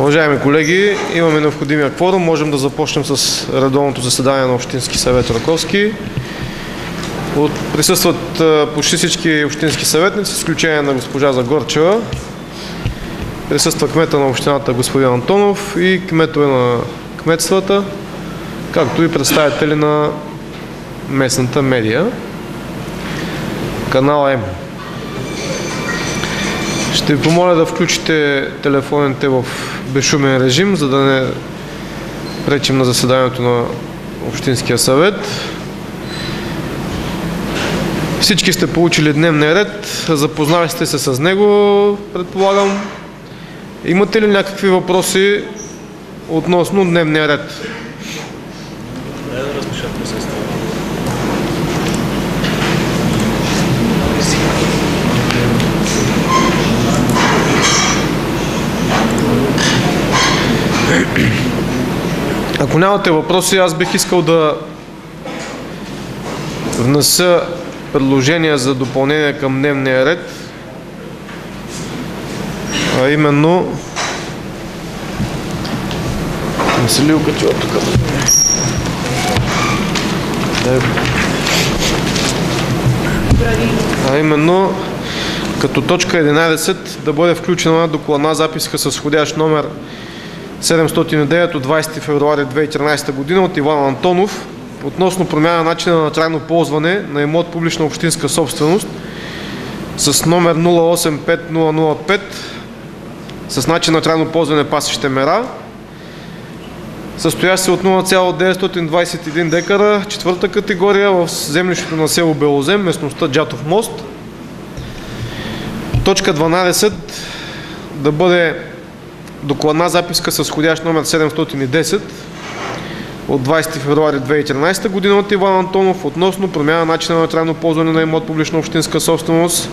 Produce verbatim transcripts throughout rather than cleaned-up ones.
Уважаеми колеги, имаме необходимия кворум. Можем да започнем с редовното заседание на Общински съвет Раковски. От, присъстват почти всички общински съветници, с изключение на госпожа Загорчева. Присъства кмета на общината господин Антонов и кметове на кметствата, както и представители на местната медия. Канал М. Ще ви помоля да включите телефоните в безшумен режим, за да не пречим на заседанието на Общинския съвет. Всички сте получили дневния ред, запознали сте се с него, предполагам. Имате ли някакви въпроси относно дневния ред? Ако нямате въпроси, аз бих искал да внеса предложения за допълнение към дневния ред, а именно не се ли окачила тук? А именно като точка единадесет да бъде включена докладна записка с входящ номер седемстотин и девет от двадесети февруари две хиляди и тринадесета година от Иван Антонов относно промяна на начина на трайно ползване на имот публична общинска собственост с номер нула осем пет нула нула пет с начин на трайно ползване пасище мера, състоящ се от нула цяло деветстотин двадесет и един декара, четвърта категория в землището на село Белозем, местността Джатов мост. Точка дванадесет да бъде докладна записка с входящ номер седемстотин и десет от двадесети февруари две хиляди и тринадесета година от Иван Антонов относно промяна на начина на трайно ползване на имот публична общинска собственост,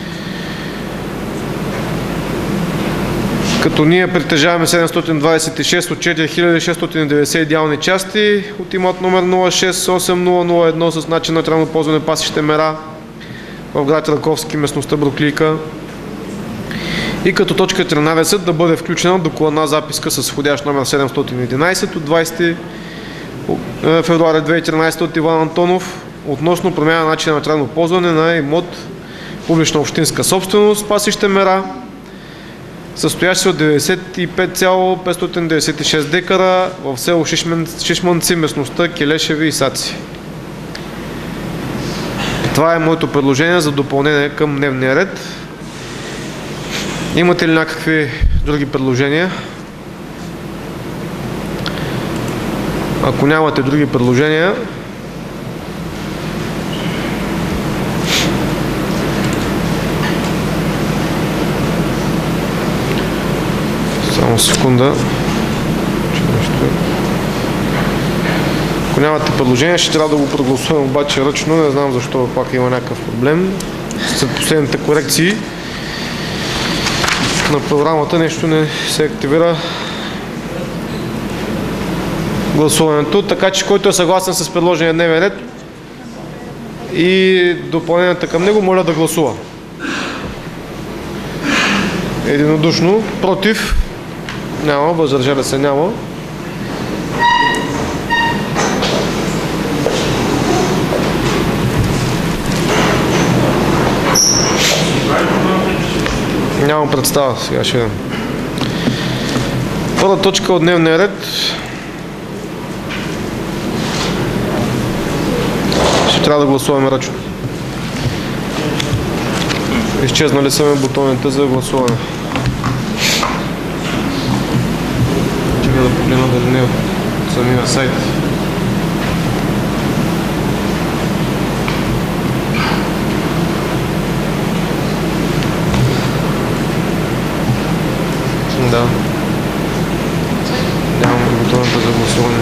като ние притежаваме седемстотин двадесет и шест от четири хиляди шестстотин и деветдесет идеални части от имот номер нула шест осем нула нула едно с начин на трайно ползване пасище мера в град Раковски, местността Бруклийка. И като точка тринадесет да бъде включена докладна записка с входящ номер седемстотин и единадесет от двадесети февруари две хиляди и тринадесета от Иван Антонов относно промяна на начина на трайно ползване на имот публична общинска собственост пасище мера, състоящ се от деветдесет и пет цяло петстотин деветдесет и шест декара в село Шишманци, местността Келешеви и Саци. Това е моето предложение за допълнение към дневния ред. Имате ли някакви други предложения? Ако нямате други предложения, само секунда. Ако нямате предложения, ще трябва да го прогласувам обаче ръчно. Не знам защо пак има някакъв проблем. След последните корекции на програмата нещо не се активира гласуването, така че който е съгласен с предложения дневен ред и допълненията към него, моля да гласува. Единодушно. Против? Няма. Въздържали се? Няма. Нямам представа. Сега ще видим. Първа точка от дневния ред. Ще трябва да гласуваме ръчно. Изчезнали са ми бутоните за гласуване. Чакай да погледна дали не от самия сайт. Да. Нямаме бутоната за гласуване.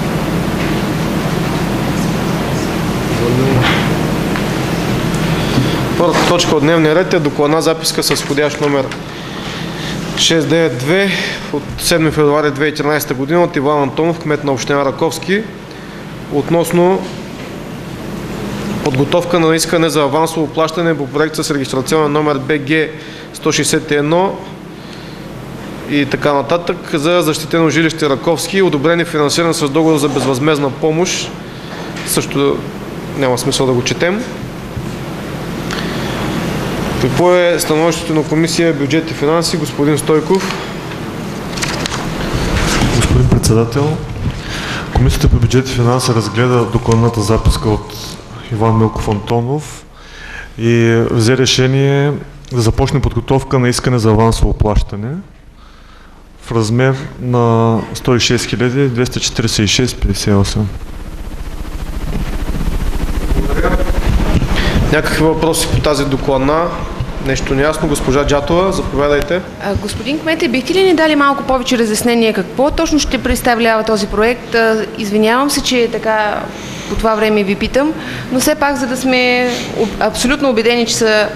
Първата точка от дневния ред е докладна записка с входящ номер шест девет две от седми февруари две хиляди и тринадесета година от Иван Антонов, кмет на община Раковски, относно подготовка на искане за авансово плащане по проект с регистрационен номер Б Г сто шестдесет и едно и така нататък за защитено жилище Раковски, одобрен и финансиран с договор за безвъзмездна помощ. Също няма смисъл да го четем. Какво е становището на комисия бюджет и финанси? Господин Стойков. Господин председател, Комисията по бюджет и финанси разгледа докладната записка от Иван Милков Антонов и взе решение да започне подготовка на искане за авансово плащане в размер на сто и шест хиляди двеста четиридесет и шест петдесет и осем. Някакви въпроси по тази докладна? Нещо неясно. Госпожа Джатова, заповядайте. А, господин кмете, бихте ли ни дали малко повече разяснение какво точно ще представлява този проект? А, извинявам се, че така по това време ви питам, но все пак, за да сме абсолютно убедени, че са,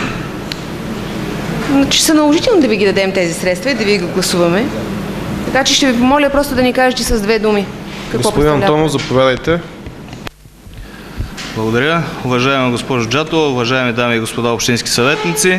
че са наложителни да ви ги дадем тези средства и да ви ги гласуваме. Така че ще ви помоля просто да ни кажете с две думи какво Господин Антонов, заповядайте. Благодаря. Уважаема госпожо Джатова, уважаеми дами и господа общински съветници.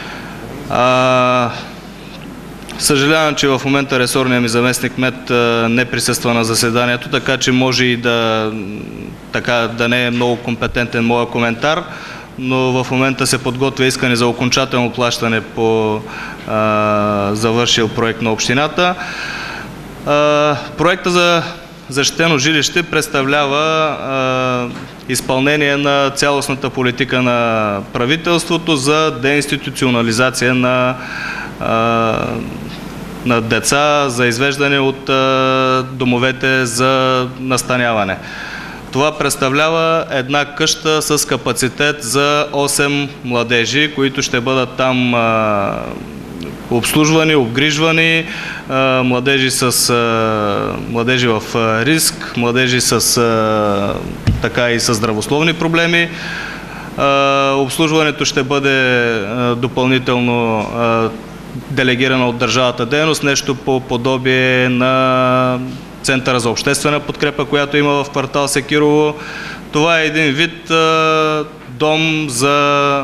А, съжалявам, че в момента ресорният ми заместник кмет не присъства на заседанието, така че може и да, така, да не е много компетентен моя коментар, но в момента се подготвя искане за окончателно плащане по а, завършил проект на общината. А, проекта за защитено жилище представлява а, изпълнение на цялостната политика на правителството за деинституционализация на, а, на деца, за извеждане от а, домовете за настаняване. Това представлява една къща с капацитет за осем младежи, които ще бъдат там а, обслужвани, обгрижвани, младежи, с, младежи в риск, младежи с, така и с здравословни проблеми. Обслужването ще бъде допълнително делегирано от държавата дейност, нещо по подобие на Центъра за обществена подкрепа, която има в квартал Секирово. Това е един вид дом за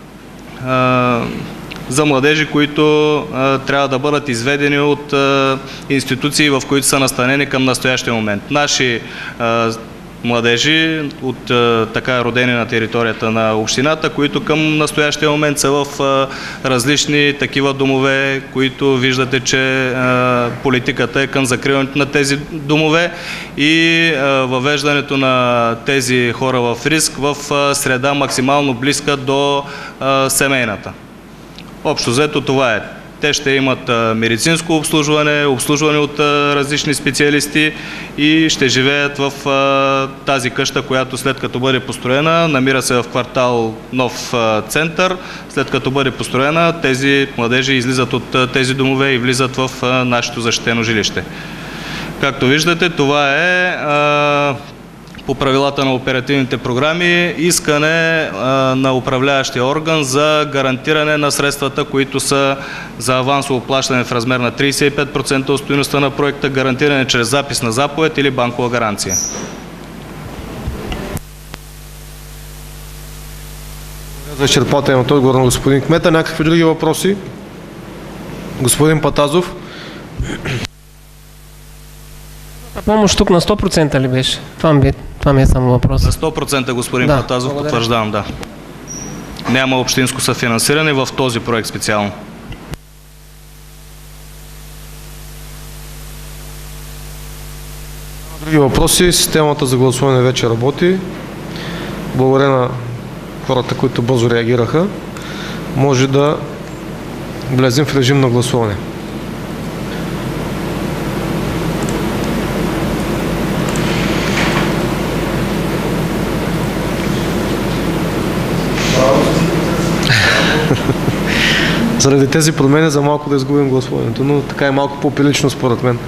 за младежи, които а, трябва да бъдат изведени от а, институции, в които са настанени към настоящия момент. Наши а, младежи, от а, така родени на територията на общината, които към настоящия момент са в а, различни такива домове, които виждате, че а, политиката е към закриването на тези домове и а, въвеждането на тези хора в риск в а, среда максимално близка до а, семейната. Общо взето това е. Те ще имат а, медицинско обслужване, обслужване от а, различни специалисти и ще живеят в а, тази къща, която след като бъде построена, намира се в квартал Нов а, център. След като бъде построена, тези младежи излизат от а, тези домове и влизат в а, нашето защитено жилище. Както виждате, това е а, по правилата на оперативните програми искане а, на управляващия орган за гарантиране на средствата, които са за авансово плащане в размер на тридесет и пет процента от стойността на проекта, гарантиране чрез запис на заповед или банкова гаранция. За изчерпателният отговор на господин кмета. Някакви други въпроси? Господин Патазов. Помощ тук на сто процента ли беше? Това ми, това ми е само въпрос. За сто процента, господин да, Патазов, благодаря. Потвърждавам, да. Няма общинско съфинансиране в този проект специално. Други въпроси? Системата за гласуване вече работи. Благодаря на хората, които бързо реагираха. Може да влезем в режим на гласуване. Заради тези промени за малко да изгубим гласуването, но така е малко по-прилично според мен.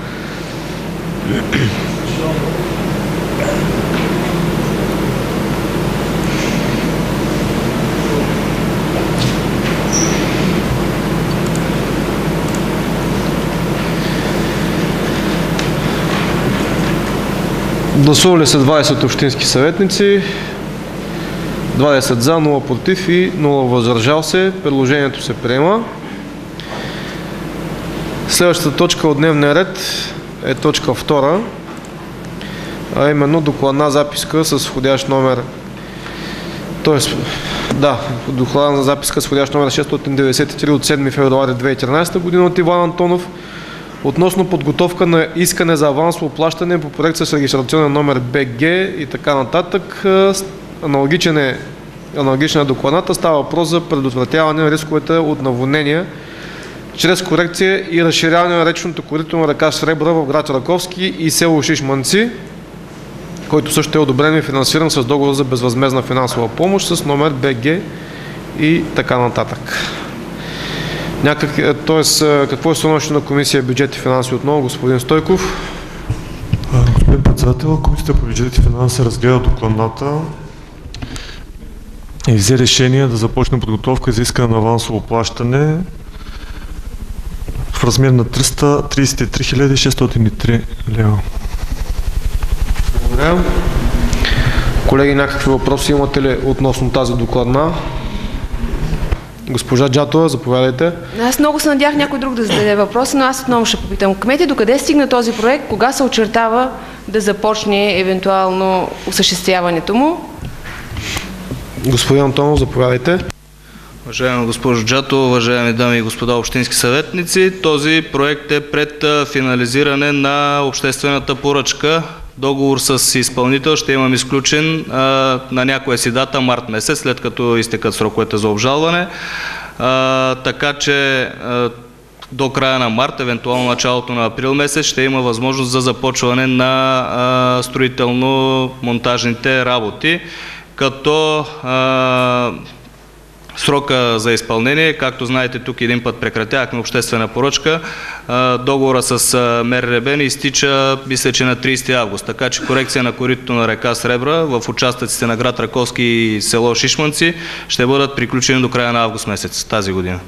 Гласували са двадесет общински съветници, двадесет за, нула против и нула въздържал се. Предложението се приема. Следващата точка от дневния ред е точка втора, а именно докладна записка с входящ номер, т.е. да, докладна записка с входящ номер шестстотин деветдесет и три от седми февруари две хиляди и тринадесета година от Иван Антонов относно подготовка на искане за авансово плащане по проект с регистрационен номер Б Г и така нататък. Аналогичен е, аналогична е докладната. Става въпрос за предотвратяване на рисковете от наводнения чрез корекция и разширяване на речното корито на река Сребра в град Раковски и село Шишманци, който също е одобрен и финансиран с договор за безвъзмездна финансова помощ с номер Б Г и така нататък. Някак, т.е. какво е становището на Комисия бюджет и финанси отново, господин Стойков? Господин председател, Комисията по бюджет и финанси разгледа докладната и взе решение да започне подготовка за искане на авансово плащане в размер на триста тридесет и три хиляди шестстотин и три лева. Благодаря. Колеги, някакви въпроси имате ли относно тази докладна? Госпожа Джатова, заповядайте. Аз много се надях някой друг да зададе въпроса, но аз отново ще попитам. Кмете, докъде стигна този проект? Кога се очертава да започне евентуално осъществяването му? Господин Антонов, заповядайте. Уважаема госпожо Джатова, уважаеми дами и господа общински съветници, този проект е пред финализиране на обществената поръчка. Договор с изпълнител ще имам изключен а, на някоя си дата, март месец, след като изтекат сроковете за обжалване. А, така че а, до края на март, евентуално началото на април месец, ще има възможност за започване на а, строително-монтажните работи, като а, срока за изпълнение, както знаете, тук един път прекратявахме обществена поръчка. Договора с МРРБ ни изтича, мисля, че на тридесети август. Така че корекция на коритото на река Сребра в участъците на град Раковски и село Шишманци ще бъдат приключени до края на август месец тази година.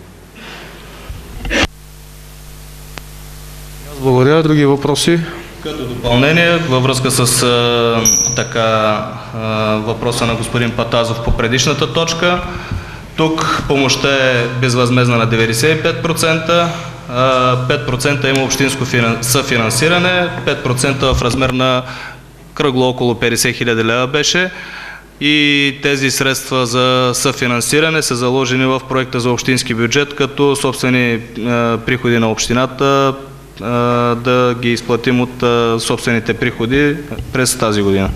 Благодаря. Други въпроси? Като допълнение, във връзка с а, така, а, въпроса на господин Патазов по предишната точка, тук помощта е безвъзмездна на деветдесет и пет процента, пет процента има общинско съфинансиране, пет процента в размер на кръгло около петдесет хиляди лева беше, и тези средства за съфинансиране са заложени в проекта за общински бюджет като собствени приходи на общината, да ги изплатим от собствените приходи през тази година.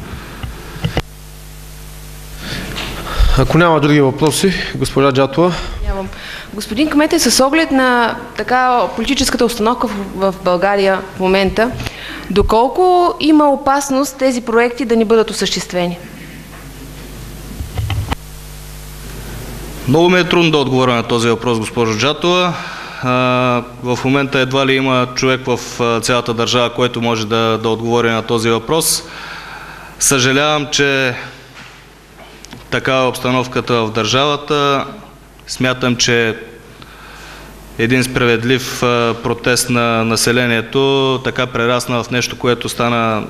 Ако няма други въпроси, госпожа Джатова. Нямам. Господин кмете, с оглед на така политическата установка в, в България в момента, доколко има опасност тези проекти да ни бъдат осъществени? Много ми е трудно да отговоря на този въпрос, госпожо Джатова. В момента едва ли има човек в цялата държава, който може да, да отговори на този въпрос. Съжалявам, че такава е обстановката в държавата. Смятам, че един справедлив протест на населението така прерасна в нещо, което стана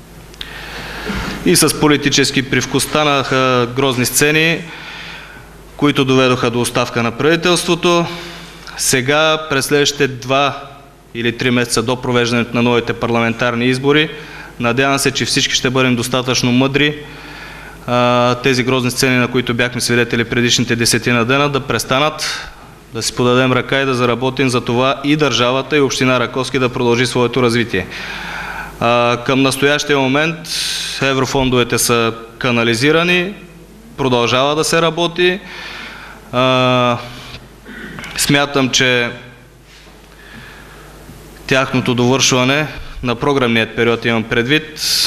и с политически привкус. Станаха грозни сцени, които доведоха до оставка на правителството. Сега, през следващите два или три месеца до провеждането на новите парламентарни избори, надявам се, че всички ще бъдем достатъчно мъдри тези грозни сцени, на които бяхме свидетели предишните десетина дена, да престанат, да си подадем ръка и да заработим за това и държавата, и община Раковски да продължи своето развитие. Към настоящия момент еврофондовете са канализирани, продължава да се работи. Смятам, че тяхното довършване на програмният период, имам предвид,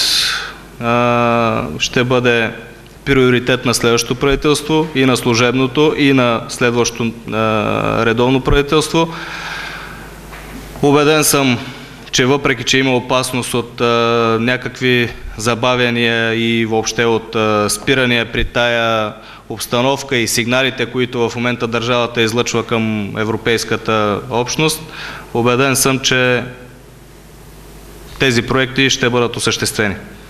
ще бъде приоритет на следващото правителство, и на служебното, и на следващото редовно правителство. Убеден съм, че въпреки че има опасност от а, някакви забавяния и въобще от а, спирания при тая обстановка и сигналите, които в момента държавата излъчва към европейската общност, убеден съм, че тези проекти ще бъдат осъществени.